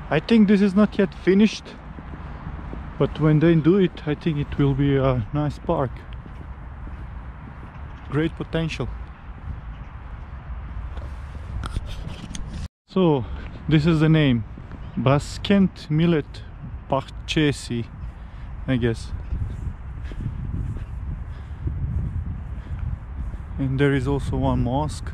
I think this is not yet finished, but when they do it, I think it will be a nice park. Great potential. So this is the name, Baskent Millet Bahçesi, I guess. And there is also one mosque.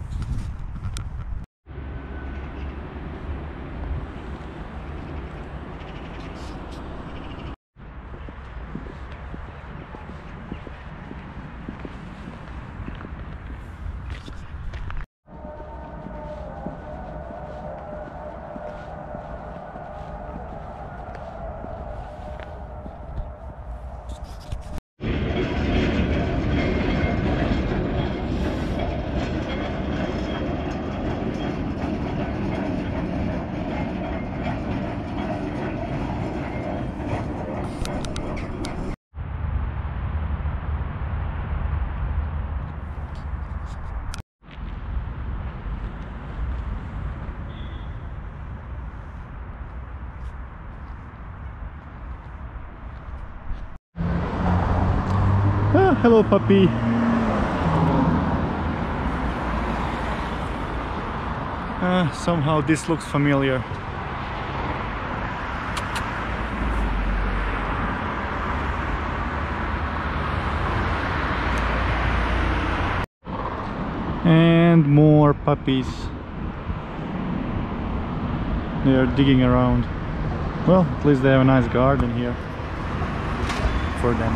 Ah, hello puppy. Somehow this looks familiar. And more puppies. They are digging around. Well, at least they have a nice garden here for them.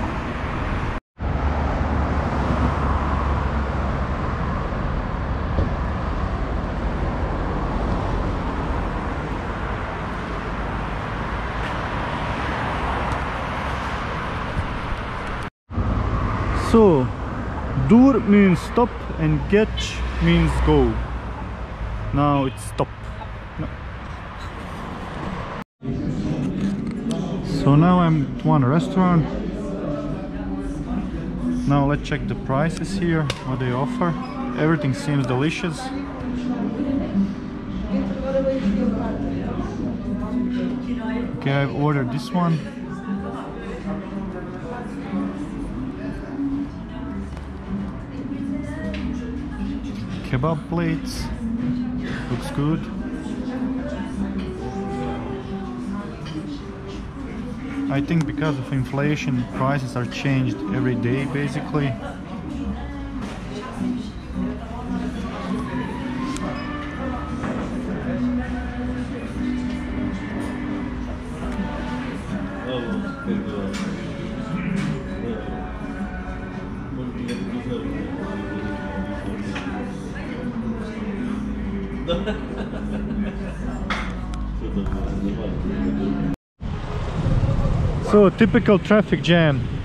So, dur means stop and geç means go. Now it's stop. No. So now I'm at one restaurant. Now let's check the prices here, what they offer. Everything seems delicious. Okay, I've ordered this one. Kebab plates, looks good. I think because of inflation, prices are changed every day basically. So typical traffic jam.